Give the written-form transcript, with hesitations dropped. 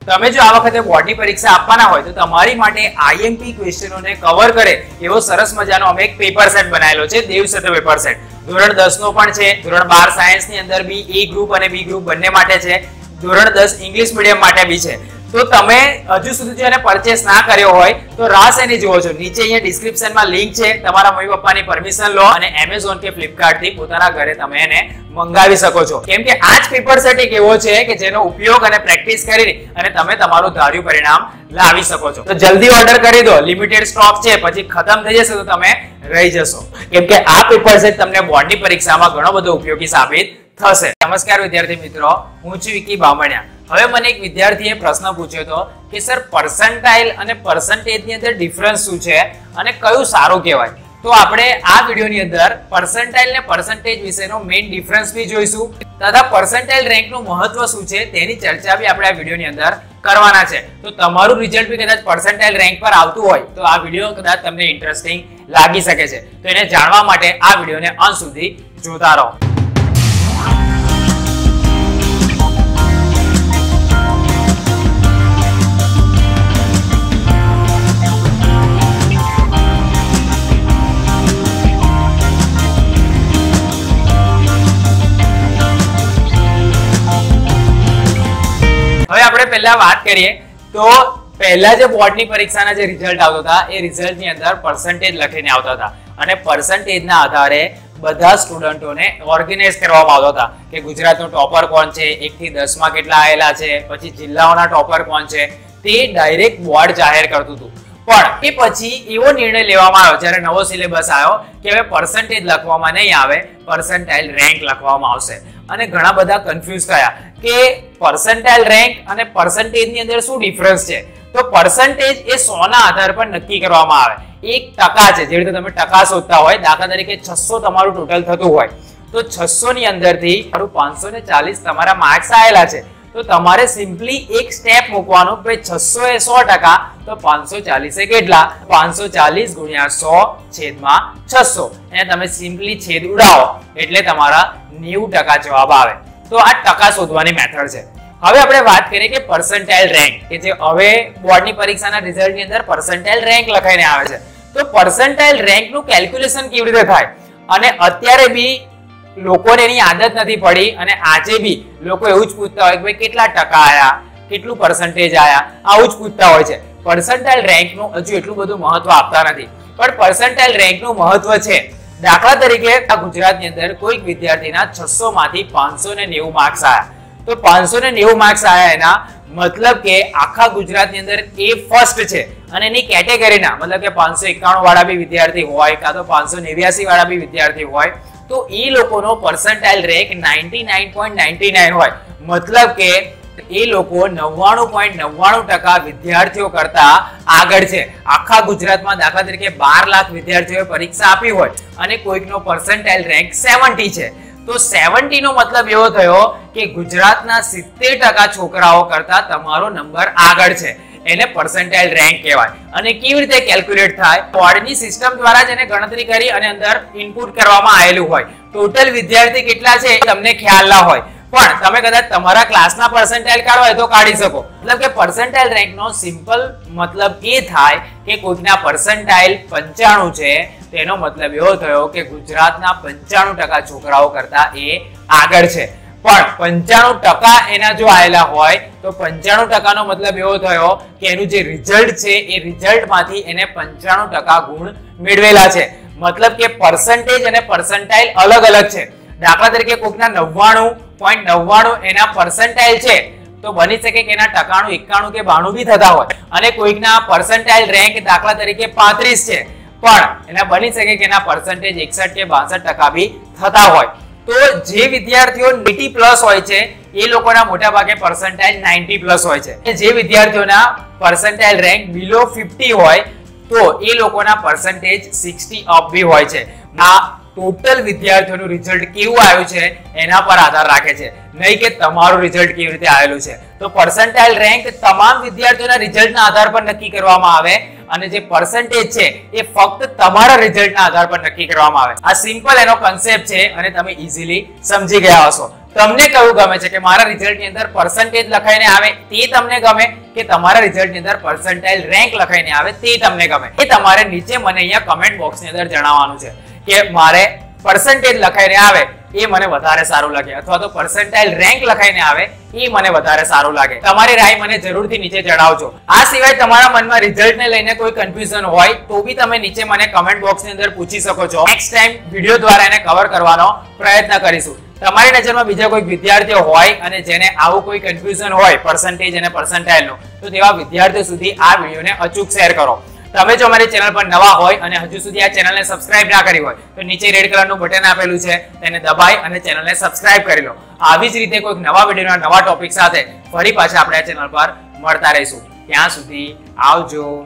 તમે જો આ વખતે બોર્ડની પરીક્ષા આપવાના હોય તો તમારી માટે આઈએમપી ક્વેશ્ચનોને કવર કરે એવો સરસ મજાનો અમે એક પેપર સેટ બનાવેલો છે, દેવસત્ર પેપર સેટ. ધોરણ 10 નો પણ છે, ધોરણ 12 સાયન્સ ની અંદર બી એ ગ્રુપ અને બી ગ્રુપ બંને માટે છે, ધોરણ 10 ઇંગ્લિશ મીડિયમ માટે બી છે. તો તમે હજુ સુધી જો એને પરચેસ ના કર્યો હોય તો રાહ શેની જુઓ છો? નીચે અહીંયા ડિસ્ક્રિપ્શનમાં લિંક છે, તમારા મમ્મી પપ્પાની પરમિશન લો અને એમેઝોન કે ફ્લિપકાર્ટ થી પોતાના ઘરે તમે એને મંગાવી શકો છો. કેમ કે આ જ પેપર સેટ એક એવો છે કે જેનો ઉપયોગ અને પ્રેક્ટિસ કરીને અને તમે તમારું ધાર્યું પરિણામ લાવી શકો છો. તો જલ્દી ઓર્ડર કરી દો, લિમિટેડ સ્ટોક છે, પછી ખતમ થઈ જશે તો તમે રહી જશો. કેમ કે આ પેપર સેટ તમને બોર્ડની પરીક્ષામાં ઘણો બધો ઉપયોગી સાબિત થશે. નમસ્કાર વિદ્યાર્થી મિત્રો, હું છું વિકી બામણિયા. હવે મને એક વિદ્યાર્થીએ પ્રશ્ન પૂછ્યો હતો કે સર પર્સન્ટાઇલ અને પર્સન્ટેજ ની અંદર ડિફરન્સ શું છે અને કયું સારું કહેવાય? તો આપણે આ વિડિયોની અંદર પર્સન્ટાઇલ ને પર્સન્ટેજ વિશેનો મેઇન ડિફરન્સ બી જોઈશું તથા પર્સન્ટાઇલ રેન્કનું મહત્વ શું છે તેની ચર્ચા બી આપણે આ વિડિયોની અંદર કરવાના છે. તો તમારું રિઝલ્ટ બી કદાચ પર્સન્ટાઇલ રેન્ક પર આવતું હોય તો આ વિડિયો કદાચ તમને ઇન્ટરેસ્ટિંગ લાગી શકે છે. તો એને જાણવા માટે આ વિડિયોને અંત સુધી જોતા રહો. હવે આપણે પહેલા વાત કરીએ તો પહેલા જે બોર્ડની પરીક્ષાના જે રિઝલ્ટ આવતા હતા એ રિઝલ્ટની અંદર પર્સન્ટેજ લખીને આવતા હતા અને પર્સન્ટેજના આધારે બધા સ્ટુડન્ટોને ઓર્ગેનાઇઝ કરવામાં આવતા હતા કે ગુજરાતનો ટોપર કોણ છે, 1 થી 10 માં કેટલા આવેલા છે, પછી જિલ્લાઓના ટોપર કોણ છે, તે ડાયરેક્ટ બોર્ડ જાહેર કરતું હતું. પણ એ પછી એવો નિર્ણય લેવામાં આવ્યો જ્યારે નવો સિલેબસ આવ્યો કે હવે પર્સન્ટેજ લખવામાં નહીં આવે, પર્સન્ટાઇલ રેન્ક લખવામાં આવશે. અને ઘણા બધા કન્ફ્યુઝ થયા કે પર્સન્ટાઇલ રેન્ક અને પર્સન્ટેજ ની અંદર શું ડિફરન્સ છે? તો પર્સન્ટેજ એ 100 ના આધાર પર નક્કી કરવામાં આવે. 1% છે, જે રીતે તમે ટકા શોધતા હોય, દાખલા તરીકે 600 તમારું ટોટલ થતું હોય તો 600 ની અંદરથી 540 તમારા માર્ક્સ આવેલા છે તો તમારે સિમ્પલી એક સ્ટેપ મૂકવાનો કે 600 એ 100% તો 540 એ કેટલા? 540 ગુણ્યા 100 છેદમાં 600. અને તમે સિમ્પલી છેદ ઉડાવો એટલે તમારા 90% જવાબ આવે. તો આ ટકા શોધવાની મેથડ છે. હવે આપણે વાત કરીએ કે પર્સન્ટાઇલ રેન્ક કે જે હવે બોર્ડની પરીક્ષાના રિઝલ્ટની અંદર પર્સન્ટાઇલ રેન્ક લખાઈને આવે છે. તો પર્સન્ટાઇલ રેન્કનું કેલ્ક્યુલેશન કેવી રીતે થાય? અને અત્યારે બી લોકોને એની આદત નથી પડી અને આજે બી લોકો એવું જ પૂછતા હોય કે ભાઈ કેટલા ટકા આયા, કેટલું પર્સન્ટેજ આયા, આવું જ પૂછતા હોય છે. પર્સન્ટાઇલ રેન્કનું હજુ એટલું બધું મહત્વ આપતા નથી, પણ પર્સન્ટાઇલ રેન્કનું મહત્વ છે. દાખલા તરીકે આ ગુજરાતની અંદર કોઈક વિદ્યાર્થીના 600 માંથી 590 માર્ક્સ આયા તો 590 માર્ક્સ આયા એના મતલબ કે આખા ગુજરાતની અંદર એ ફર્સ્ટ છે અને એની કેટેગરીના મતલબ કે 591 વાળા બી વિદ્યાર્થી હોય કાં તો 589 વાળા બી વિદ્યાર્થી હોય તો એ લોકોનો પર્સન્ટાઇલ રેન્ક 99.99 હોય. મતલબ કે એ લોકો 99.99% વિદ્યાર્થીઓ કરતા આગળ છે. આખા ગુજરાતમાં દાખલા તરીકે 12 લાખ વિદ્યાર્થીઓએ પરીક્ષા આપી હોય અને કોઈકનો પર્સન્ટાઇલ રેન્ક 70 છે તો 70 નો મતલબ એવો થયો કે ગુજરાતના 70% છોકરાઓ કરતા તમારો નંબર આગળ છે. એને પર્સન્ટાઇલ રેન્ક કહેવાય. અને કેવી રીતે કેલ્ક્યુલેટ થાય? બોર્ડની સિસ્ટમ દ્વારા જ એને ગણતરી કરી અને અંદર ઇનપુટ કરવામાં આવેલું હોય. ટોટલ વિદ્યાર્થી કેટલા છે તમને ખ્યાલ ના હોય પણ તમે કદાચ તમારા ક્લાસના પર્સન્ટાઇલ કાઢવા હોય તો કાઢી શકો. મતલબ કે પર્સન્ટાઇલ રેન્કનો સિમ્પલ મતલબ એ થાય કે કોઈકના પર્સન્ટાઇલ 95 છે તેનો મતલબ એવો થયો કે ગુજરાતના 95% છોકરાઓ કરતા એ આગળ છે. પણ 95% એના જો આવેલા હોય તો 95% નો મતલબ એવો થયો કે એનું જે રિઝલ્ટ છે એ રિઝલ્ટમાંથી એને 95% ગુણ મેળવેલા છે. મતલબ કે પર્સન્ટેજ અને પર્સન્ટાઇલ અલગ અલગ છે. દાખલા તરીકે કોઈકના 99.99 એના પર્સન્ટાઇલ છે તો બની શકે કે એના ટકાનું 91 કે 92 બી થતા હોય અને કોઈકના પર્સન્ટાઇલ રેન્ક દાખલા તરીકે 35 છે પણ એના બની શકે કે એના પર્સન્ટેજ 61 કે 62% બી થતા હોય. તો જે વિદ્યાર્થીઓ 90+ હોય છે એ લોકોના મોટા ભાગે પર્સન્ટાઇલ 90+ હોય છે. જે વિદ્યાર્થીઓના પર્સન્ટાઇલ રેન્ક બિલો 50 હોય તો એ લોકોના પર્સન્ટેજ 60 અપ બી હોય છે. આ ટોટલ વિદ્યાર્થીઓનું રિઝલ્ટ કેવું આવ્યું છે એના પર આધાર રાખે છે, નહીં કે તમારું રિઝલ્ટ કેવી રીતે આવેલું છે. તો પર્સન્ટાઇલ રેન્ક તમામ વિદ્યાર્થીઓના રિઝલ્ટના આધાર પર નક્કી કરવામાં આવે અને જે પર્સન્ટેજ છે એ ફક્ત તમારા રિઝલ્ટના આધાર પર નક્કી કરવામાં આવે. આ સિમ્પલ એનો કન્સેપ્ટ છે અને તમે ઈઝીલી સમજી ગયા હશો. તમને કયું ગમે છે કે મારા રિઝલ્ટની અંદર પર્સન્ટેજ લખાઈને આવે તે તમને ગમે કે તમારા રિઝલ્ટની અંદર પર્સન્ટાઇલ રેન્ક લખાઈને આવે તે તમને ગમે? એ તમારે નીચે મને અહીંયા કમેન્ટ બોક્સની અંદર જણાવવાનું છે કે મારે પર્સન્ટેજ લખાઈને આવે એ મને વધારે સારું લાગે અથવા તો પર્સન્ટાઇલ રેન્ક લખાઈને આવે એ મને વધારે સારું લાગે. તમારી રાય મને જરૂરથી નીચે જણાવજો. આ સિવાય તમારા મનમાં રિઝલ્ટને લઈને કોઈ કન્ફ્યુઝન હોય તો બી તમે નીચે મને કમેન્ટ બોક્સની અંદર પૂછી શકો છો. નેક્સ્ટ ટાઈમ વિડીયો દ્વારા એને કવર કરવાનો પ્રયત્ન કરીશું. તમારી નજરમાં બીજા કોઈ વિદ્યાર્થીઓ હોય અને જેને આવું કોઈ કન્ફ્યુઝન હોય પર્સન્ટેજ અને પર્સન્ટાઇલનું, તો તેવા વિદ્યાર્થીઓ સુધી આ વિડીયોને અચૂક શેર કરો. તમે જો અમારી ચેનલ પર નવા હોય અને હજુ સુધી આ ચેનલને સબસ્ક્રાઇબ ના કરી હોય તો નીચે રેડ કલરનું બટન આપેલું છે, તેને દબાઈ અને ચેનલને સબસ્ક્રાઇબ કરી લો. આવી જ રીતે કોઈક નવા વિડીયોના નવા ટોપિક સાથે ફરી પાછા આપણે આ ચેનલ પર મળતા રહીશું. ત્યાં સુધી આવજો.